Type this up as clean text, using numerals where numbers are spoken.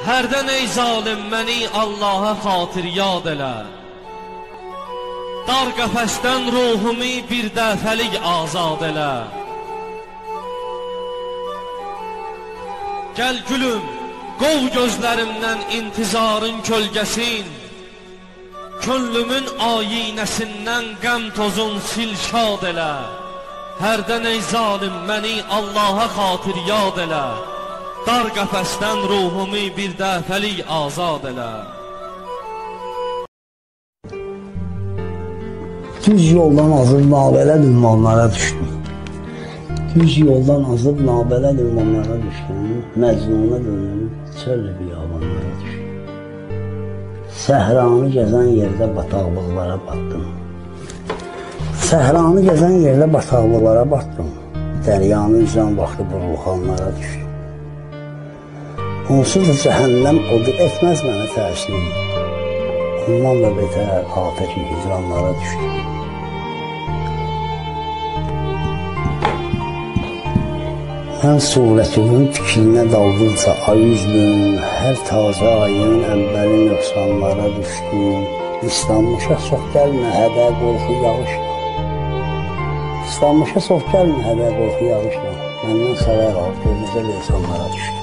Hərdən ey zalim məni Allaha xatir yad elə. Dar qəfəsdən ruhumu bir dəfəlik azad elə. Gəl gülüm, qov gözlərimdən intizarın kölgəsin. Könlümün ayinəsindən qəm tozun sil şad elə. Hərdən ey zalim məni Allaha xatir yad elə. Dar qəfəsdən ruhumu bir dəfəlik azad elə. Düz yoldan azıb nabələ ünvanlara düşdüm. Düz yoldan azıb nabələ ünvanlara düşdüm. Məcnuna dönüm, çöl biyabanlara düşdüm. Səhranı gəzən yerdə bataqlıqlara batdım. Səhranı gəzən yerdə bataqlıqlara batdım. Dəryanın üzən vaxtı burulğanlara düşdüm. Onsuz da cəhənnəm odu etməz mənə təşlim. Ondan da betər atəşi hicranlara düşdüm. Mən surətinin fikrinə daldıqca ayüzlüm, hər tazə ayın əmbəli nöqsanlara düşdüm. İslanmışa çox gəlmə hədə qorxu yağışla. İslanmışa çox gəlmə hədə qorxu yağışla. Məndən xəbər al, gözünüzə lesanlara düşdüm.